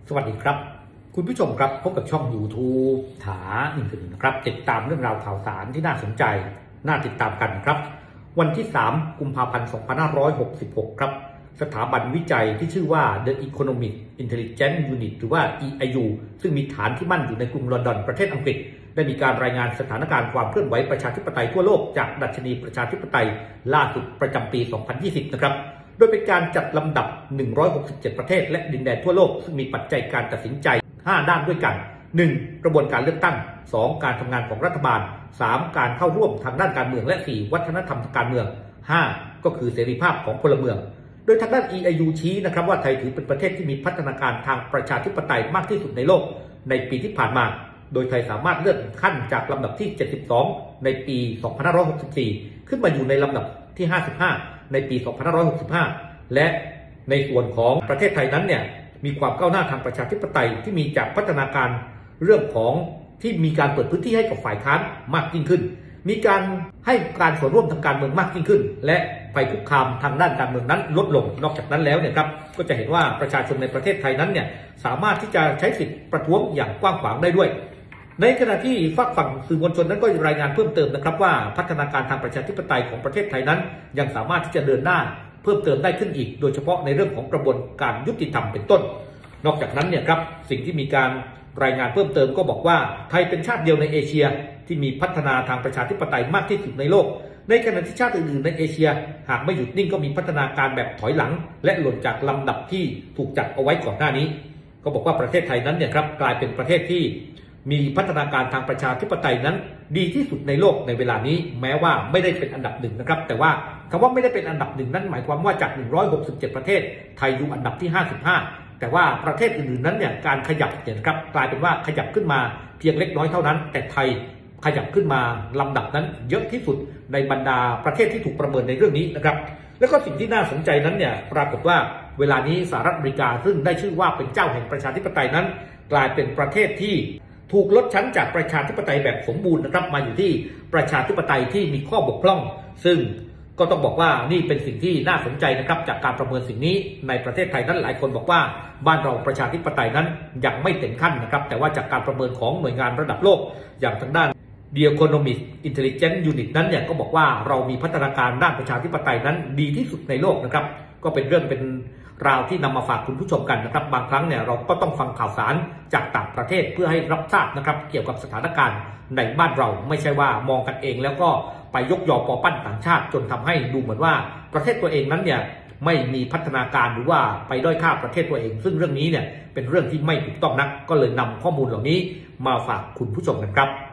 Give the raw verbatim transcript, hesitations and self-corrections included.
สวัสดีครับคุณผู้ชมครับพบกับช่อง YouTube ถาหนึ่งถึงนะครับติดตามเรื่องราวข่าวสารที่น่าสนใจน่าติดตามกันครับวันที่สามกุมภาพันธ์สองพันห้าร้อยหกสิบหกครับสถาบันวิจัยที่ชื่อว่า The Economic Intelligence Unit หรือว่า อี ไอ ยู ซึ่งมีฐานที่มั่นอยู่ในกรุงลอนดอนประเทศอังกฤษได้มีการรายงานสถานการณ์ความเคลื่อนไหวประชาธิปไตยทั่วโลกจากดัชนีประชาธิปไตยล่าสุดประจำปี สองพันยี่สิบ นะครับโดยเป็นการจัดลำดับหนึ่งร้อยหกสิบเจ็ดประเทศและดินแดนทั่วโลกซึ่งมีปัจจัยการตัดสินใจห้าด้านด้วยกัน หนึ่ง กระบวนการเลือกตั้ง สอง การทำงานของรัฐบาล สาม การเข้าร่วมทางด้านการเมืองและ สี่ วัฒนธรรมทางการเมือง ห้า ก็คือเสรีภาพของพลเมืองโดยทางด้าน อี ไอ ยู ชี้นะครับว่าไทยถือเป็นประเทศที่มีพัฒนาการทางประชาธิปไตยมากที่สุดในโลกในปีที่ผ่านมาโดยไทยสามารถเลื่อนขั้นจากลำดับที่เจ็ดสิบสองในปี สองพันห้าร้อยหกสิบสี่ ขึ้นมาอยู่ในลำดับที่ห้าสิบห้าในปี สองพันห้าร้อยหกสิบห้า และในส่วนของประเทศไทยนั้นเนี่ยมีความก้าวหน้าทางประชาธิปไตยที่มีจากพัฒนาการเรื่องของที่มีการเปิดพื้นที่ให้กับฝ่ายค้านมากยิ่งขึ้นมีการให้การส่วนร่วมทางการเมืองมากยิ่งขึ้นและภัยคุกคามทางด้านการเมืองนั้นลดลงนอกจากนั้นแล้วเนี่ยครับก็จะเห็นว่าประชาชนในประเทศไทยนั้นเนี่ยสามารถที่จะใช้สิทธิประท้วงอย่างกว้างขวางได้ด้วยในขณะที่ฝากฝั่งสื่อมวลชนนั้นก็รายงานเพิ่มเติมนะครับว่าพัฒนาการทางประชาธิปไตยของประเทศไทยนั้นยังสามารถที่จะเดินหน้าเพิ่มเติมได้ขึ้นอีกโดยเฉพาะในเรื่องของกระบวนการยุติธรรมเป็นต้นนอกจากนั้นเนี่ยครับสิ่งที่มีการรายงานเพิ่มเติมก็บอกว่าไทยเป็นชาติเดียวในเอเชียที่มีพัฒนาทางประชาธิปไตยมากที่สุดในโลกในขณะที่ชาติอื่นๆในเอเชียหากไม่หยุดนิ่งก็มีพัฒนาการแบบถอยหลังและหล่นจากลำดับที่ถูกจัดเอาไว้ก่อนหน้านี้ก็บอกว่าประเทศไทยนั้นเนี่ยครับกลายเป็นประเทศที่มีพัฒนาการทางประชาธิปไตยนั้นดีที่สุดในโลกในเวลานี้แม้ว่าไม่ได้เป็นอันดับหนึ่งนะครับแต่ว่าคำว่าไม่ได้เป็นอันดับหนึ่งนั้นหมายความว่าจากหนึ่งร้อยหกสิบเจ็ดประเทศไทยอยู่อันดับที่ห้าสิบห้าแต่ว่าประเทศอื่นๆนั้นเนี่ยการขยับเนี่ยครับกลายเป็นว่าขยับขึ้นมาเพียงเล็กน้อยเท่านั้นแต่ไทยขยับขึ้นมาลำดับนั้นเยอะที่สุดในบรรดาประเทศที่ถูกประเมินในเรื่องนี้นะครับแล้วก็สิ่งที่น่าสนใจนั้นเนี่ยปรากฏว่าเวลานี้สหรัฐอเมริกาซึ่งได้ชื่อว่าเป็นเจ้าแห่งประชาธิปไตยนั้นกลายเป็นประเทศที่ถูกลดชั้นจากประชาธิปไตยแบบสมบูรณ์นะครับมาอยู่ที่ประชาธิปไตยที่มีข้อบกพร่องซึ่งก็ต้องบอกว่านี่เป็นสิ่งที่น่าสนใจนะครับจากการประเมินสิ่งนี้ในประเทศไทยนั้นหลายคนบอกว่าบ้านเราประชาธิปไตยนั้นยังไม่เต็มขั้นนะครับแต่ว่าจากการประเมินของหน่วยงานระดับโลกอย่างทางด้าน The Economic Intelligence Unit นั้นเนี่ยก็บอกว่าเรามีพัฒนาการด้านประชาธิปไตยนั้นดีที่สุดในโลกนะครับก็เป็นเรื่องเป็นราวที่นำมาฝากคุณผู้ชมกันนะครับบางครั้งเนี่ยเราก็ต้องฟังข่าวสารจากต่างประเทศเพื่อให้รับทราบนะครับเกี่ยวกับสถานการณ์ในบ้านเราไม่ใช่ว่ามองกันเองแล้วก็ไปยกยอปอปั้นต่างชาติจนทำให้ดูเหมือนว่าประเทศตัวเองนั้นเนี่ยไม่มีพัฒนาการหรือว่าไปด้อยค่าประเทศตัวเองซึ่งเรื่องนี้เนี่ยเป็นเรื่องที่ไม่ถูกต้องนักก็เลยนำข้อมูลเหล่านี้มาฝากคุณผู้ชมกันครับ